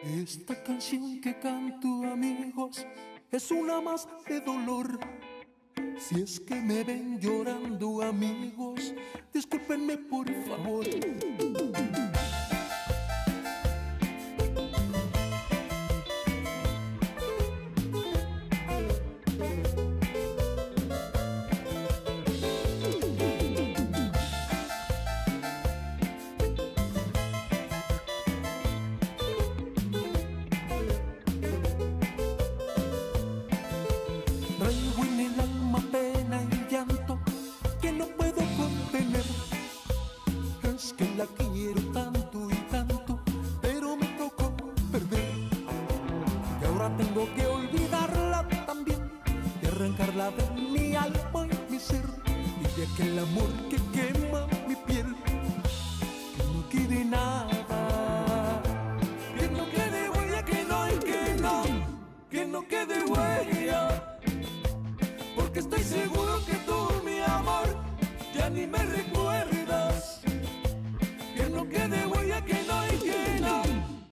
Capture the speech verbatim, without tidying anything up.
Esta canción que canto, amigos, es una más de dolor. Si es que me ven llorando, amigos, discúlpenme por favor. Traigo en el alma pena y llanto que no puedo contener. Es que la quiero tanto y tanto, pero me tocó perder. Y ahora tengo que olvidarla también y arrancarla de mi alma y mi ser. Y de aquel amor que quema mi piel, que no quede nada, que no quede huella, que no, y que no, que no quede huella. Porque estoy seguro que tú, mi amor, ya ni me recuerdas.